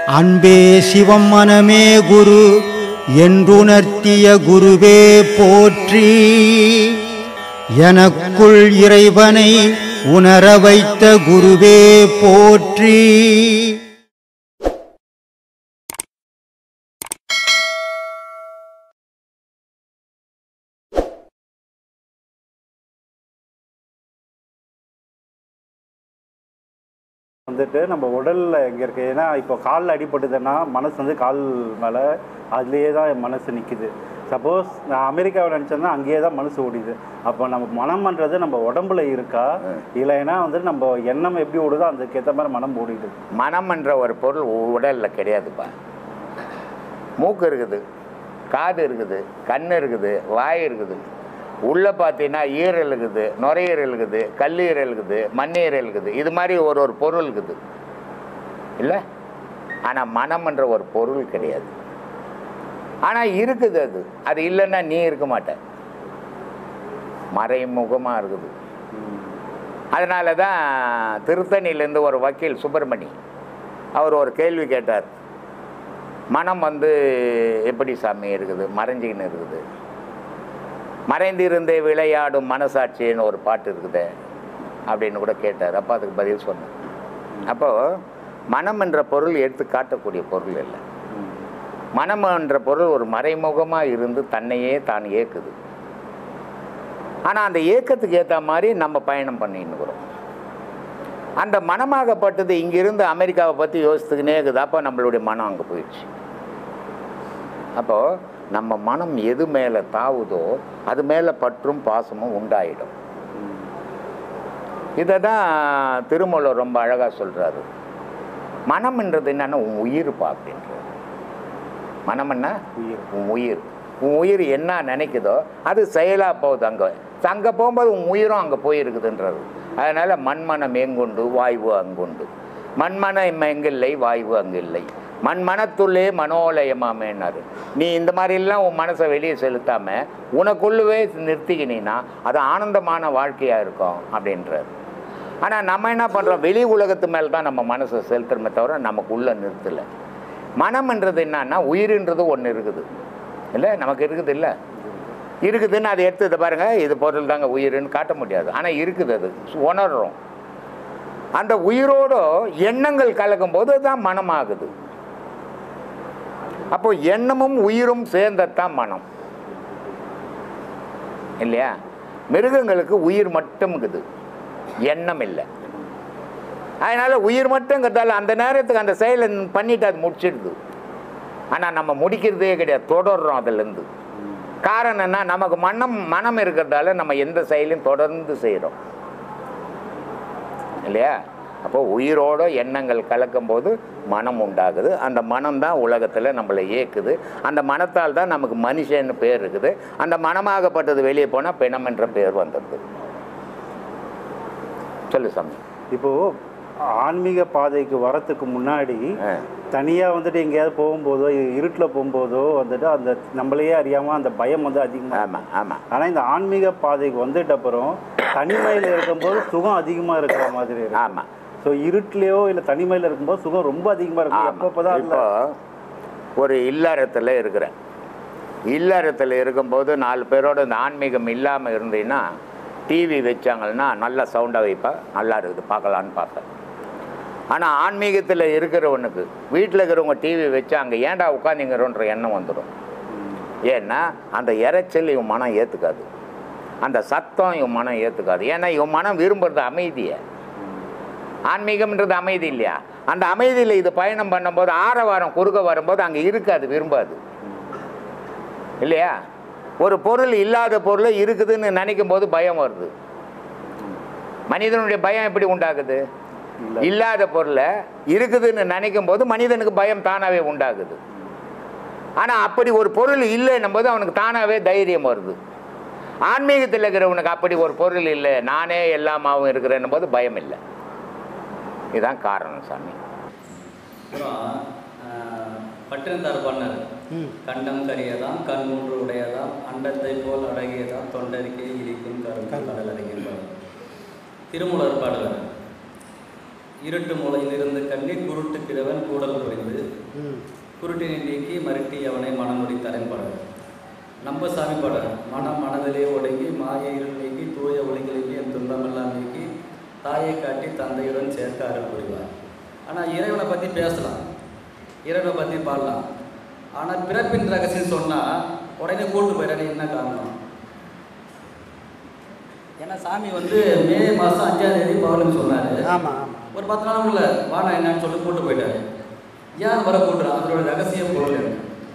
அன்பே சிவம் மனமே குரு என்றுணர்த்திய குருவே போற்றி. எனக்குள் இறைவனை உணர வைத்த குருவே போற்றி. வந்துட்டு நம்ம உடலில் எங்கே இருக்குது, ஏன்னா இப்போ காலில் அடிபட்டுதுன்னா மனசு வந்து கால் மேலே அதுலேயே தான் என் மனசு நிற்கிது. சப்போஸ் நான் அமெரிக்காவை நினச்சேன்னா அங்கேயே தான் மனசு ஓடிது. அப்போ நம்ம மனம்ன்றது நம்ம உடம்புல இருக்கா இல்லைன்னா வந்து நம்ம எண்ணம் எப்படி ஓடுதோ அதுக்கேற்ற மாதிரி மனம் ஓடிடுது. மனம்ன்ற ஒரு பொருள் உடலில் கிடையாதுப்பா. மூக்கு இருக்குது, காது இருக்குது, கண் இருக்குது, வாய் இருக்குது. உள்ளே பார்த்தீங்கன்னா ஈரல் இருக்குது, நுரையீரல் இருக்குது, கல்லீரல் இருக்குது, மண்ணீரல் இருக்குது. இது மாதிரி ஒரு பொருள் இருக்குது இல்லை. ஆனால் மனம்ன்ற ஒரு பொருள் கிடையாது. ஆனால் இருக்குது. அது இல்லைன்னா நீ இருக்க மாட்ட. மறைமுகமாக இருக்குது. அதனால தான் திருத்தணியிலேருந்து ஒரு வக்கீல் சுப்பிரமணி அவர் ஒரு கேள்வி கேட்டார். மனம் வந்து எப்படி சாமி இருக்குது, மறைஞ்சிக்கின்னு இருக்குது. மறைந்திருந்தே விளையாடும் மனசாட்சின்னு ஒரு பாட்டு இருக்குது அப்படின்னு கூட கேட்டார். அப்போ அதுக்கு பதில் சொன்னேன். அப்போது மனம் என்ற பொருள் எடுத்து காட்டக்கூடிய பொருள் இல்லை. மனம் என்ற பொருள் ஒரு மறைமுகமாக இருந்து தன்னையே தான் இயக்குது. ஆனால் அந்த இயக்கத்துக்கு ஏற்ற மாதிரி நம்ம பயணம் பண்ணின்னுக்கிறோம். அந்த மனமாகப்பட்டது இங்கிருந்து அமெரிக்காவை பற்றி யோசித்துக்கினே இருக்குது. அப்போ நம்மளுடைய மனம் அங்கே போயிடுச்சு. அப்போது நம்ம மனம் எது மேலே தாவுதோ அது மேலே பற்றும் பாசமும் உண்டாயிடும். இதை தான் திருமூலர் ரொம்ப அழகாக சொல்கிறாரு. மனம்ன்றது என்னன்னா உன் உயிர்ப்பா அப்படின்றது. மனம் என்ன? உன் உயிர். உன் உயிர் என்ன நினைக்குதோ அது செயலாக போகுது. அங்கே போகும்போது உன் உயிரும் அங்கே போயிருக்குதுன்றது. அதனால் மண்மனம் எங்குண்டு வாய்வு அங்குண்டு. மண்மனம் எங்கில்லை வாய்வு அங்கில்லை. மனத்துள்ளே மனோலயமாமேன்னாரு. நீ இந்த மாதிரிலாம் உன் மனசை வெளியே செலுத்தாமல் உனக்குள்ளவே நிறுத்திக்கினீன்னா அது ஆனந்தமான வாழ்க்கையாக இருக்கும் அப்படின்றார். ஆனால் நம்ம என்ன பண்ணுறோம், வெளி உலகத்து மேலே தான் நம்ம மனசை செலுத்துறமே தவிர நமக்குள்ளே நிறுத்தலை. மனம்ன்றது என்னன்னா உயிர்ன்றது ஒன்று இருக்குது இல்லை, நமக்கு இருக்குது இல்லை. இருக்குதுன்னு அதை எடுத்து இதை பாருங்கள், இது பொருள் தாங்க உயிர்ன்னு காட்ட முடியாது. ஆனால் இருக்குது, அது உணர்றோம். அந்த உயிரோட எண்ணங்கள் கலக்கும் போது தான் மனமாகுது. அப்போ எண்ணமும் உயிரும் சேர்ந்ததான் மனம் இல்லையா. மிருகங்களுக்கு உயிர் மட்டும் இருக்குது, எண்ணம் இல்லை. அதனால உயிர் மட்டும்ங்கிறதால அந்த நேரத்துக்கு அந்த செயலை பண்ணிட்டு அது முடிச்சிடுது. ஆனால் நம்ம முடிக்கிறதே கிடையாது, தொடர்றோம் அதுலேருந்து. காரணம் என்ன, நமக்கு மனம் இருக்கிறதால நம்ம எந்த செயலையும் தொடர்ந்து செய்கிறோம் இல்லையா. அப்போது உயிரோட எண்ணங்கள் கலக்கும்போது மனம் உண்டாகுது. அந்த மனம்தான் உலகத்தில் நம்மளை இயக்குது. அந்த மனத்தால் தான் நமக்கு மனுஷன்னு பேர் இருக்குது. அந்த மனமாகப்பட்டது வெளியே போனால் பிணம் என்ற பேர் வந்துடுது. சொல்லு சாமி. இப்போது ஆன்மீக பாதைக்கு வரத்துக்கு முன்னாடி தனியாக வந்துட்டு எங்கேயாவது போகும்போதோ இருட்டில் போகும்போதோ வந்துட்டு அந்த நம்மளையே அறியாமல் அந்த பயம் வந்து அதிகமாக. ஆமாம் ஆமாம். ஆனால் இந்த ஆன்மீக பாதைக்கு வந்துட்ட அப்புறம் தனிமையில் இருக்கும்போது சுகம் அதிகமாக இருக்கிற மாதிரி இருக்கு. ஆமாம். ஸோ இருட்டிலையோ இல்லை தனிமையில் இருக்கும்போது சுகம் ரொம்ப அதிகமாக இருக்கும். அப்போ தான் இப்போ ஒரு இல்லறத்தில் இருக்கிறேன். இல்லறத்தில் இருக்கும்போது 4 பேரோட இந்த ஆன்மீகம் இல்லாமல் இருந்தீங்கன்னா டிவி வச்சாங்கன்னா நல்லா சவுண்டாக வைப்பேன், நல்லா இருக்குது பார்க்கலான்னு பார்ப்பேன். ஆனால் ஆன்மீகத்தில் இருக்கிறவனுக்கு வீட்டில் இருக்கிறவங்க டிவி வச்சு அங்கே ஏன்டா உட்காந்துங்கிறோன்ற எண்ணம் வந்துடும். ஏன்னா அந்த இறைச்சல் இவன் மனம் ஏற்றுக்காது, அந்த சத்தம் இவன் மனம் ஏற்றுக்காது. ஏன்னா இவன் மனம் விரும்புறது அமைதியை. ஆன்மீகம்ன்றது அமைதி இல்லையா. அந்த அமைதியில் இது பயணம் பண்ணும்போது ஆரவாரம் குறுக்க வரும்போது அங்கே இருக்காது, விரும்பாது இல்லையா. ஒரு பொருள் இல்லாத பொருள் இருக்குதுன்னு நினைக்கும் போது பயம் வருது. மனிதனுடைய பயம் எப்படி உண்டாகுது, இல்லாத பொருளை இருக்குதுன்னு நினைக்கும் போது மனிதனுக்கு பயம் தானாகவே உண்டாகுது. ஆனால் அப்படி ஒரு பொருள் இல்லைன்னும் போது அவனுக்கு தானாகவே தைரியம் வருது. ஆன்மீகத்தில் இருக்கிறவனுக்கு அப்படி ஒரு பொருள் இல்லை, நானே எல்லாமாவும் இருக்கிறேன்னும் போது பயம் இல்லை. இதுதான் காரணம் சாமி. பட்டினத்தார் பண்ணார். கண்டம் கரியதாம் கண் 3 உடையதாம் அண்டத்தை போல் அடகியதாம் தொண்டறிக்கை இடிக்கும் கரும் கடல் அடங்கியிருப்பார். திருமூலர் பாடலர் இருட்டு மூலையிலிருந்து கண்ணி குருட்டு கிழவன் கூடல் புரிந்து குருட்டினை நீக்கி மருட்டி அவனை மனமுடி தரன்பட நம்ம சாமி பட மனதிலே ஒடுங்கி மாயை இருள் நீக்கி தூய ஒளிகளுக்கு என் துன்பமெல்லாம் நீக்கி தாயை காட்டி தந்தையுடன் சேர்க்க அருள் புரிவார். ஆனால் இறைவனை பற்றி பேசலாம், இறைவனை பற்றி பாடலாம். ஆனால் பிறப்பின் ரகசியம் சொன்னால் உடனே கூட்டு போயிடானே என்ன காரணம்? ஏன்னா சாமி மே மாதம் 5ஆம் தேதி பௌர்ணமி சொன்னார். ஆமாம், ஒரு 10 நாளுக்குள்ள வாடா என்னன்னு சொல்லி கூட்டு போயிட்டாரு. ஏன் வர கூட்டுறான்? அதோட ரகசியம் பொருள் என்ன?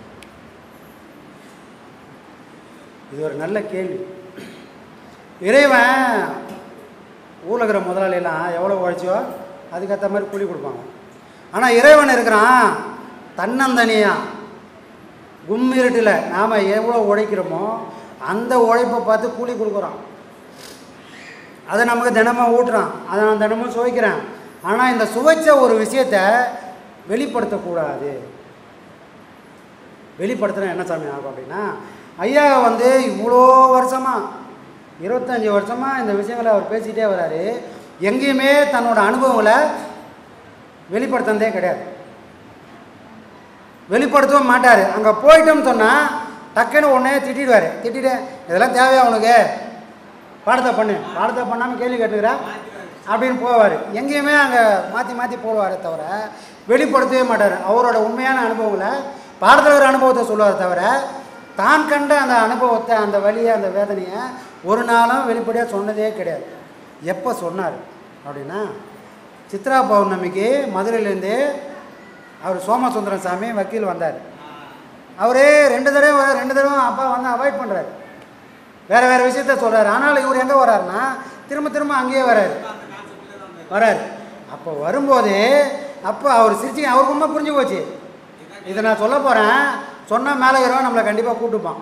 இது ஒரு நல்ல கேள்வி. இறைவன் ஊரில் இருக்கிற முதலாளியெல்லாம் எவ்வளோ உழைச்சியோ அதுக்கேற்ற மாதிரி கூலி கொடுப்பாங்க. ஆனால் இறைவன் இருக்கிறான் தன்னந்தனியாக கும்மிருட்டில் நாம் எவ்வளோ உழைக்கிறோமோ அந்த உழைப்பை பார்த்து கூலி கொடுக்குறான். அதை நமக்கு தினமும் ஊட்டுறான், அதை நான் தினமும் சுவைக்கிறேன். ஆனால் இந்த சுவைச்ச ஒரு விஷயத்தை வெளிப்படுத்தக்கூடாது. வெளிப்படுத்தினா என்ன சாமி ஆகும் அப்படின்னா, ஐயா இவ்வளோ வருஷமாக 25 வருஷமாக இந்த விஷயங்களை அவர் பேசிக்கிட்டே வர்றாரு. எங்கேயுமே தன்னோட அனுபவங்களை வெளிப்படுத்தினதே கிடையாது, வெளிப்படுத்தவும் மாட்டார். அங்கே போயிட்டோம்னு சொன்னால் டக்குன்னு உடனே திட்டிடுவார். திட்டிட்டு இதெல்லாம் தேவையா உனக்கு, பாடத்தை பண்ணாமல் கேள்வி கேட்டுக்கிறா அப்படின்னு போவார். எங்கேயுமே அங்கே மாற்றி போடுவாரே தவிர வெளிப்படுத்தவே மாட்டார். அவரோட உண்மையான அனுபவங்களை பாடத்தில் ஒரு அனுபவத்தை சொல்லுவார் தவிர தான் கண்ட அந்த அனுபவத்தை, அந்த வலியை, அந்த வேதனையை ஒரு நாளும் வெளிப்படையாக சொன்னதே கிடையாது. எப்போ சொன்னார் அப்படின்னா, சித்ரா பௌர்ணமிக்கு மதுரையிலேருந்து அவர் சோமசுந்தரம் சாமி வக்கீல் வந்தார். அவரே 2 தடவை அப்பா அவாய்ட் பண்ணுறாரு, வேறு விஷயத்த சொல்கிறார். ஆனால் இவர் எங்கே வர்றாருன்னா திரும்ப அங்கேயே வராரு. அப்போ வரும்போது அவர் சிரிச்சு, அவருக்கு ரொம்ப புரிஞ்சு போச்சு, இதை நான் சொல்ல போகிறேன், சொன்னால் மேலே இருக்கிறவன் நம்மளை கண்டிப்பாக கூட்டுப்பான்.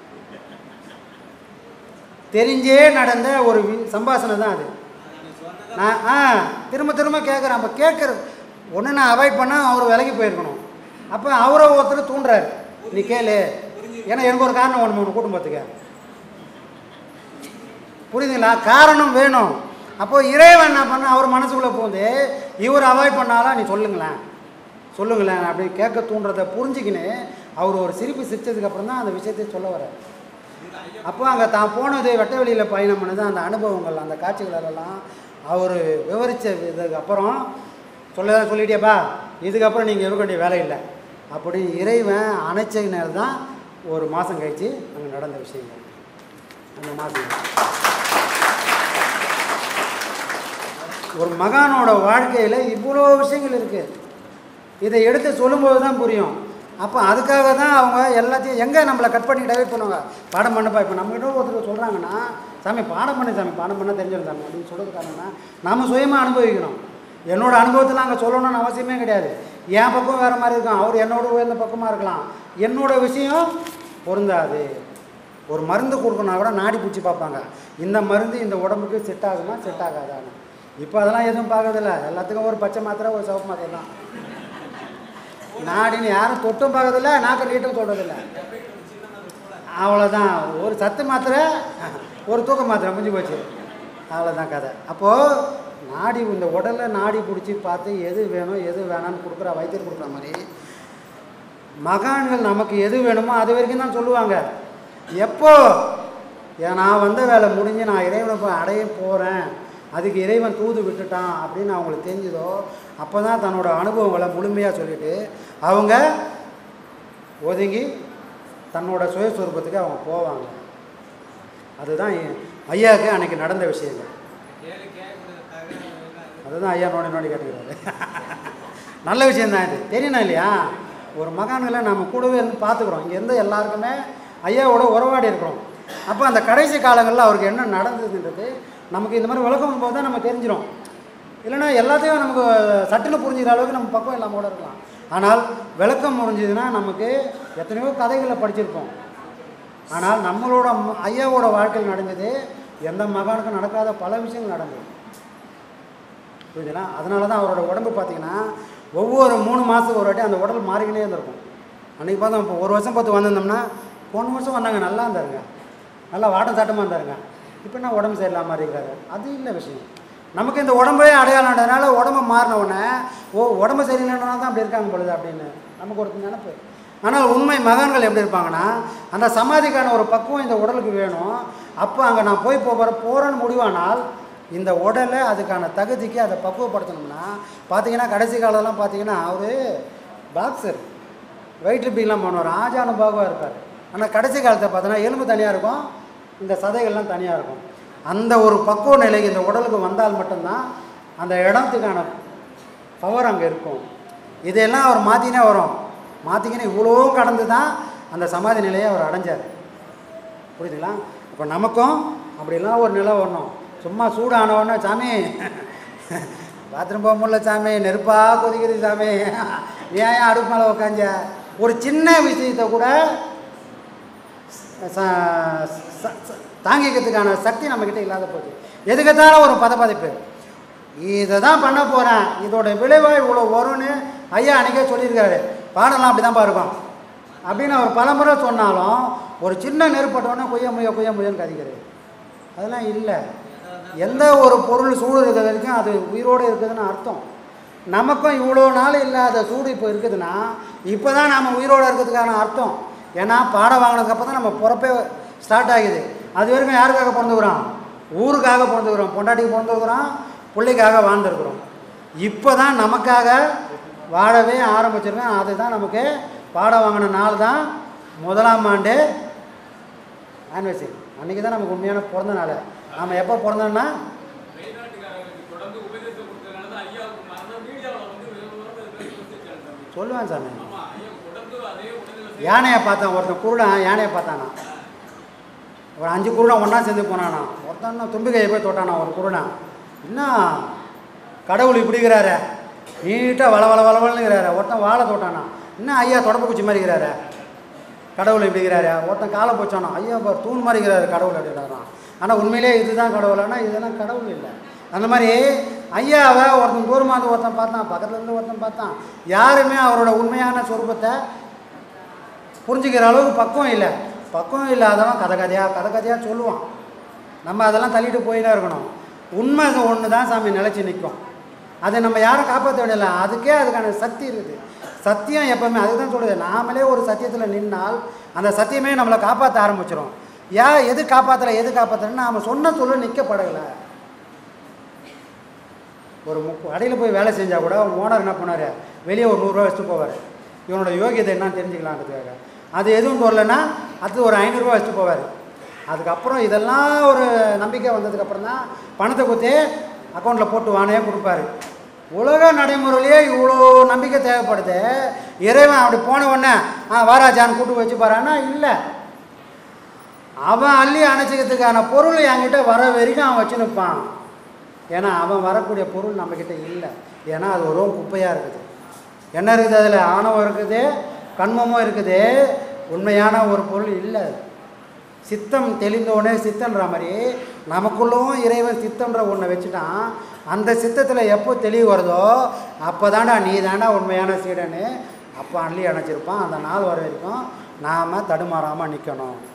தெரிஞ்சே நடந்த ஒரு சம்பாஷணை தான் அது. நான் திரும்ப கேட்குறேன். அப்போ கேட்குறது ஒன்று நான் அவாய்ட் பண்ணால் அவர் விலகி போயிருக்கணும். அப்போ அவரை ஒருத்தர் தூண்டுறாரு, நீ கேளு, ஏன்னா எனக்கு ஒரு காரணம் ஒன்று குடும்பத்துக்கு, புரியுதுங்களா? காரணம் வேணும். அப்போது இறைவன் என்ன பண்ண, அவர் மனசுக்குள்ளே போகுது, இவர் அவாய்ட் பண்ணாலும் நீ சொல்லுங்களேன் அப்படி கேட்க தூண்டுறதை புரிஞ்சுக்கின்னு அவர் ஒரு சிரிப்பு சிரித்ததுக்கப்புறம் தான் அந்த விஷயத்தை சொல்ல வர. அப்போ அங்கே தான் போனது, வெட்ட வெளியில் பயணம் பண்ணது, அந்த அனுபவங்கள், அந்த காட்சிகளெல்லாம் அவர் விவரித்த இதுக்கு அப்புறம் சொல்லிட்டேப்பா, இதுக்கப்புறம் நீங்கள் இருக்க வேண்டிய வேலை இல்லை அப்படி இறைவன் அணைச்ச நேரம் தான் ஒரு மாதம் கழித்து அங்கே நடந்த விஷயங்கள். அந்த மாதம் ஒரு மகானோட வாழ்க்கையில் இவ்வளோ விஷயங்கள் இருக்குது. இதை எடுத்து சொல்லும்போது தான் புரியும். அப்போ அதுக்காக தான் அவங்க எல்லாத்தையும் எங்கே நம்மளை கட் பண்ணி டைவர்ட் பண்ணுவாங்க, பாடம் பண்ணப்பா. இப்போ நம்மகிட்ட ஒருத்தர் சொல்கிறாங்கன்னா, சாமி பாடம் பண்ணால் தெரிஞ்சிடும் சாமி அப்படின்னு சொல்கிறதுக்காகனா நாம் சுயமாக அனுபவிக்கணும். என்னோடய அனுபவத்தில் அங்கே சொல்லணும்னு அவசியமே கிடையாது. என் பக்கம் வேறு மாதிரி இருக்கும், அவர் என்னோட உயர்ந்த பக்கமாக இருக்கலாம். என்னோடய விஷயம் பொருந்தாது. ஒரு மருந்து கொடுக்கணுன்னா கூட நாடி பிடிச்சி பார்ப்பாங்க, இந்த மருந்து இந்த உடம்புக்கு செட் ஆகுமா செட் ஆகாதான்னு. இப்போ அதெல்லாம் எதுவும் பார்க்கறதில்ல, எல்லாத்துக்கும் ஒரு பச்சை மாத்திரை ஒரு சிவப்பு மாத்திரை தான். நாடின்னு யாரும் தொட்டும் பார்க்கறதில்ல, நாக்கு நீட்டும் சொல்கிறதில்ல, அவ்வளோதான். ஒரு சத்து மாத்திரை, ஒரு தூக்க மாத்திரை, முடிஞ்சு போச்சு, அவ்வளோதான் கதை. அப்போது நாடி, இந்த உடலில் நாடி பிடிச்சி பார்த்து எது வேணும் எது வேணான்னு கொடுக்குற வைத்தியர் கொடுக்குற மாதிரி மகான்கள் நமக்கு எது வேணுமோ அது வரைக்கும் தான் சொல்லுவாங்க. எப்போ நான் வந்த வேலை முடிஞ்சு நான் இறைவனை போய் அடைய போகிறேன், அதுக்கு இறைவன் தூது விட்டுட்டான் அப்படின்னு அவங்களுக்கு தெரிஞ்சதோ அப்போ தான் தன்னோட அனுபவங்களை முழுமையாக சொல்லிவிட்டு அவங்க ஒதுங்கி தன்னோட சுயஸ்வரூபத்துக்கு அவங்க போவாங்க. அதுதான் ஐயாவுக்கு அன்றைக்கி நடந்த விஷயங்கள். அதுதான் ஐயா நோண்டி கேட்டுக்கிறாரு. நல்ல விஷயந்தான் இது, தெரியணும் இல்லையா? ஒரு மகான்களை நம்ம கூடவே இருந்து பார்த்துக்குறோம். இங்கே இருந்து எல்லாருக்குமே ஐயாவோட உறவாடி இருக்கிறோம். அப்போ அந்த கடைசி காலங்களில் அவருக்கு என்ன நடந்ததுன்றது நமக்கு இந்த மாதிரி விளக்கம் போது தான் நம்ம தெரிஞ்சிடும். இல்லைன்னா எல்லாத்தையும் நமக்கு சட்டுன்னு புரிஞ்சுக்கிற அளவுக்கு நம்ம பக்கம் இல்லாமல் கூட இருக்கலாம். ஆனால் விளக்கம் புரிஞ்சுதுன்னா நமக்கு எத்தனையோ கதைகளை படிச்சிருப்போம். ஆனால் நம்மளோட ஐயாவோட வாழ்க்கையில் நடந்தது எந்த மகானுக்கும் நடக்காத பல விஷயங்கள் நடந்தது, புரியுதுங்களா? அதனால தான் அவரோட உடம்பு பார்த்திங்கன்னா ஒவ்வொரு 3 மாதத்துக்கு ஒரு வாட்டி அந்த உடல் மாறிக்கினே இருந்திருக்கும். அன்றைக்கி பார்த்தோம், இப்போ 1 வருஷம் பார்த்து வந்திருந்தோம்னா போன வருஷம் வந்தாங்க நல்லா இருந்தாருங்க, நல்லா வாட்டம் சாட்டமாக இருந்தாருங்க, இப்போ என்ன உடம்பு சரியில்லாமல் இருக்கிறாரு, அது இல்லை விஷயம். நமக்கு இந்த உடம்பே அடையாளம்ன்றதுனால உடம்பு மாறின உடனே உடம்பு சரியில்லைன்னா தான் அப்படி இருக்காங்க பொழுது அப்படின்னு நமக்கு ஒரு நினைப்பு. ஆனால் உண்மை மகான்கள் எப்படி இருப்பாங்கன்னா, அந்த சமாதிக்கான ஒரு பக்குவம் இந்த உடலுக்கு வேணும். அப்போ அங்கே நான் போகிறேன்னு முடிவானால் இந்த உடலை அதுக்கான தகுதிக்கு அதை பக்குவப்படுத்தணும்னா பார்த்தீங்கன்னா கடைசி காலம்லாம் பார்த்தீங்கன்னா அவர் பாக்ஸர் வெயிட் லிஃப்டிங்லாம் பண்ணுவார், ஆஜானுபாகுவாக இருப்பார். ஆனால் கடைசி காலத்தை பார்த்தோன்னா எலும்பு தனியாக இருக்கும், இந்த சதைகள்லாம் தனியாக இருக்கும். அந்த ஒரு பக்குவ நிலைக்கு இந்த உடலுக்கு வந்தால் மட்டும்தான் அந்த இடத்துக்கான பவர் அங்கே இருக்கும். இதெல்லாம் அவர் மாற்றினே வரும். மாற்றிக்கினே இவ்வளோ கடந்து தான் அந்த சமாதி நிலையை அவர் அடைஞ்சார். புரியுதுங்களா? இப்போ நமக்கும் அப்படிலாம் ஒரு நிலை வரணும். சும்மா சூடானவொன்னே சாமி பாத்ரூம் போக முடியல சாமி, நெருப்பாக கொதிக்குது சாமி, ஏன் அடுப்பு மேலே உக்காஞ்ச, ஒரு சின்ன விஷயத்தை கூட தாங்கிக்கிறதுக்கான சக்தி நம்மக்கிட்ட இல்லாத போச்சு. எதுக்கத்தாலும் ஒரு பதப்பதைப்பு, இதை தான் பண்ண போகிறேன், இதோட விளைவாக இவ்வளோ வரும்னு ஐயா அன்றைக்கே சொல்லியிருக்காரு. பாடலாம் அப்படி தான்ப்பா இருக்கும் அப்படின்னு அவர் பலமுறை சொன்னாலும் ஒரு சின்ன நெருப்பட்டோன்னே கொய்ய முயன்னு கதிக்கிறது. அதெல்லாம் இல்லை. எந்த ஒரு பொருள் சூடு இருக்கிற வரைக்கும் அது உயிரோடு இருக்குதுன்னு அர்த்தம். நமக்கும் இவ்வளோ நாள் இல்லாத சூடு இப்போ இருக்குதுன்னா இப்போ தான் நம்ம உயிரோடு இருக்கிறதுக்கான அர்த்தம். ஏன்னா பாடம் வாங்கினதுக்கப்புறம் தான் நம்ம பிறப்பே ஸ்டார்ட் ஆகிது. அது வரைக்கும் யாருக்காக பிறந்துக்கிறோம்? ஊருக்காக பிறந்துக்கிறோம், பொண்டாட்டிக்கு பிறந்துக்கிறோம், பிள்ளைக்காக வாழ்ந்துருக்குறோம். இப்போ தான் நமக்காக வாழவே ஆரம்பிச்சிருக்கோம். அதுதான் நமக்கு பாடம் வாங்கின நாள் தான் 1ஆம் ஆண்டு ஆனிவர்சரி. அன்றைக்கி தான் நமக்கு உண்மையான பிறந்த நாள். நாம் எப்போ பிறந்தோம்னா சொல்லுவேன் சாமி. யானையை பார்த்தேன், ஒருத்தன் குருடன் யானையை பார்த்தானா, ஒரு 5 குருடன் ஒன்றா சேர்ந்து போனானா, ஒருத்தன் தும்பிக்கையை போய் தொட்டானா ஒரு குருடன். இன்னும் கடவுள் இப்படிங்கிறாரு, நீட்டாக வளவளவளவளுங்கிறாரு. ஒருத்தன் வாழை தொட்டானா, இன்னும் ஐயா தொடப்பு குச்சி மாதிரி இருக்கிறாரு, கடவுள் இப்படிங்கிறாரு. ஒருத்தன் காலை போச்சானா, ஐயா தூண் மாதிரி இருக்கிறாரு கடவுள் அப்படின்றாரான். ஆனால் உண்மையிலே இதுதான் கடவுள், ஆனால் இதெல்லாம் கடவுள் இல்லை. அந்த மாதிரி ஐயாவை ஒருத்தன் தூரமாக இருந்து ஒருத்தன் பார்த்தான், பக்கத்துலேருந்து ஒருத்தன் பார்த்தான். யாருமே அவரோட உண்மையான சொரூபத்தை புரிஞ்சுக்கிற அளவுக்கு பக்குவம் இல்லை. பக்குவம் இல்லாதவன் கதை கதையாக சொல்லுவான். நம்ம அதெல்லாம் தள்ளிட்டு போயினே இருக்கணும். உண்மை ஒன்று தான் சாமி நிலச்சி நிற்கும். அதை நம்ம யாரும் காப்பாற்ற வேண்டியதில்லை. அதுக்கே அதுக்கான சக்தி இருக்குது. சத்தியம் எப்போவுமே அதுதான் சொல்லுது. நாமளே ஒரு சத்தியத்தில் நின்னால் அந்த சத்தியமே நம்மளை காப்பாற்ற ஆரம்பிச்சிடும். எது காப்பாற்றலைன்னு நாம் சொன்ன சொல்ல நிற்கப்படலை. ஒரு கடையில் போய் வேலை செஞ்சால் கூட ஓனர் என்ன பண்ணார், வெளியே ஒரு 100 ரூபா வச்சுட்டு போவார். இவனோட யோகியத்தை என்னன்னு தெரிஞ்சுக்கலான்றதுக்காக. அது எதுவும் வரலன்னா அது ஒரு 500 ரூபா வச்சுட்டு போவார். அதுக்கப்புறம் இதெல்லாம் ஒரு நம்பிக்கை வந்ததுக்கப்புறம் தான் பணத்தை கொடுத்து அக்கௌண்ட்டில் போட்டு வானே கொடுப்பாரு. உலக நடைமுறையிலேயே இவ்வளோ நம்பிக்கை தேவைப்படுது. இறைவன் அப்படி போன உடனே வாராஜான்னு கூட்டு வச்சு பாரான்னா இல்லை. அவன் அள்ளி அணைச்சிக்கிறதுக்கான பொருள் என்கிட்ட வர வரைக்கும் அவன் வச்சு நிற்பான். ஏன்னா அவன் வரக்கூடிய பொருள் நம்மக்கிட்ட இல்லை. ஏன்னா அது ஒரு குப்பையாக இருக்குது. என்ன இருக்குது அதில்? ஆணவம் இருக்குது, கண்மமும் இருக்குது, உண்மையான ஒரு பொருள் இல்லை. சித்தம் தெளிந்தோடனே சித்தன்ற மாதிரி நமக்குள்ளவும் இறைவன் சித்தன்ற ஒன்றை வச்சுட்டான். அந்த சித்தத்தில் எப்போ தெளிவு வருதோ அப்போ தாண்டா நீ தாண்டா உண்மையான சீடன்னு அப்போ அள்ளி அணைச்சிருப்பான். அந்த நாள் வர வரைக்கும் நாம் தடுமாறாமல் நிற்கணும்.